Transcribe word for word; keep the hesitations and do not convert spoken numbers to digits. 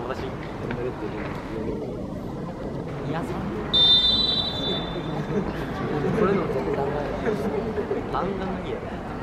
私いやさこれの漫画のいいや